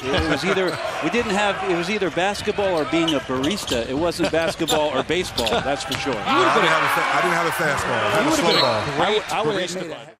It was either it was either basketball or being a barista. It wasn't basketball or baseball. That's for sure. I didn't have a fastball. I had a slow ball. I would have made it.